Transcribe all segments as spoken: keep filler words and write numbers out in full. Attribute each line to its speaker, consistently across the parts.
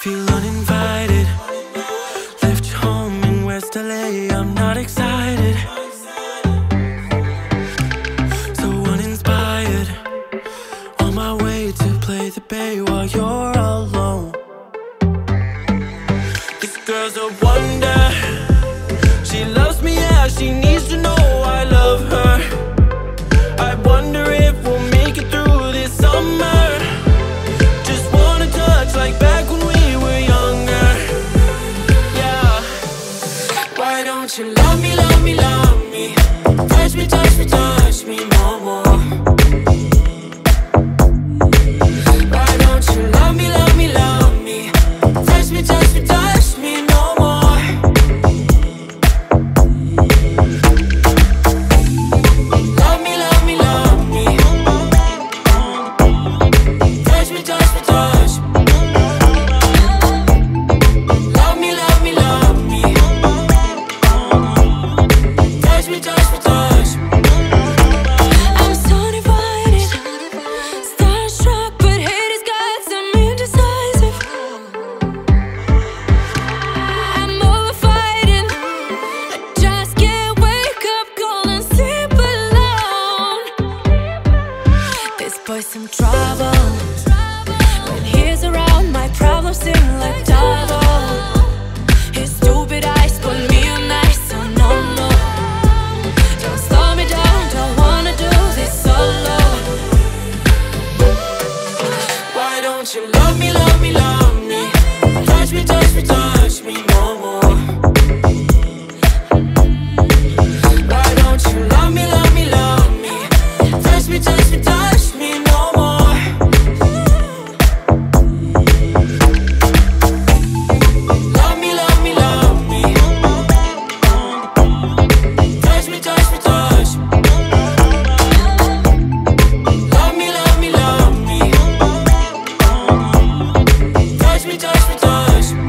Speaker 1: Feel uninvited. Left your home in West L A. I'm not excited. So uninspired. On my way to play the bay while you're alone. This girl's a wonder. She loves me, yeah, she needs to know I love her. I wonder if we'll make it through this summer. Just wanna touch like back when we were younger. Yeah. Why don't you love me, love me, love me? Touch me, touch me, touch me no more. Why don't you love me, love me, love me? Touch me, touch me, touch me no more. Love me, love me, love me. Touch me, touch me, touch me. Love me, love me, love me. Touch me, touch me, touch me.
Speaker 2: I'm so divided, starstruck, but hate has got some indecisive. I'm over fighting, I just can't wake up cold and sleep alone. This boy's some trouble. When he's around, my problems seem like double. His stupid eyes put me on ice, so no, no. Don't slow me down, don't wanna do this solo.
Speaker 1: Why don't you love me, love me, love me? Touch me, touch me, touch me no more. Why don't you love me, love me, love me? Touch me, touch me, touch me no more. Love me, love me, love me. Touch me, touch me, touch me. Love me, love me, love me. Touch me, touch me, touch me.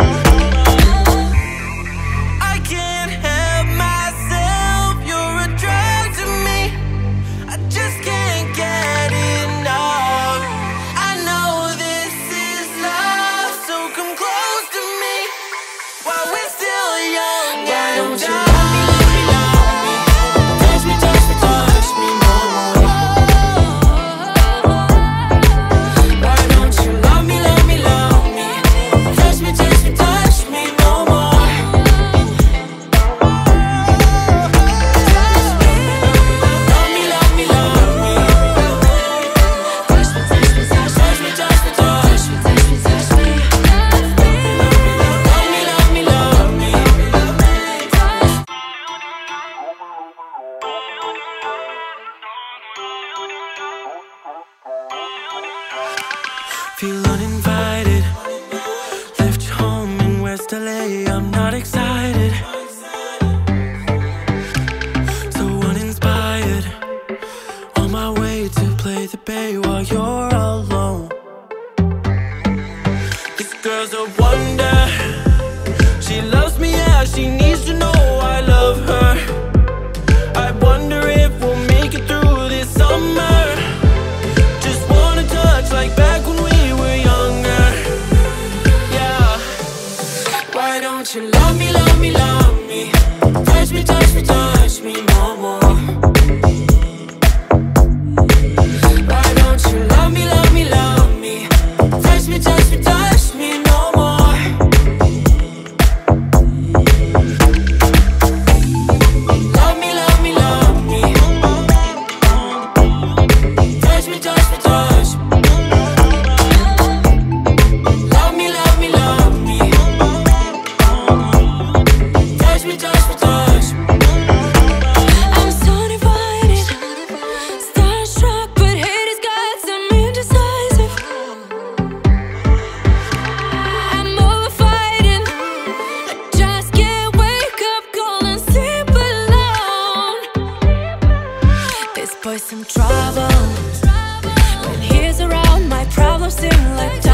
Speaker 1: I can't help myself, you're a drug to me. I just can't get enough. I know this is love, so come close to me while we're still young. Why don't you love me, love me, love me? Touch me, touch me, touch me no more. Why don't you love me, love me, love me? Touch me, touch me, touch me no more. Love me, love me, love me.
Speaker 2: Touch me, touch me, touch me,
Speaker 1: Touch me, touch me, touch me.
Speaker 2: touch me, touch me.
Speaker 1: Love me, love me, love me. Feel uninvited. Left your home in West L A. I'm not excited. So uninspired. On my way to play the bay while you're alone. This girl's a wonder. She loves me, yeah, she needs to know I love her. I wonder if we'll make it through this summer. Just wanna touch like back when we were younger. Yeah. Why don't you love me, love me, love me? Touch me, touch me, touch me no more. Why don't you love me, love me, love me? Touch me, touch me, touch me no more. Love me, love me, love me. Touch me, touch me, touch me. Love me, love me, love me. Touch me, touch me, touch me.
Speaker 2: I'm so divided, starstruck, but hate has got some indecisive. I'm over fighting, I just can't wake up cold and sleep alone. This boy's some trouble. When he's around, my problems seem like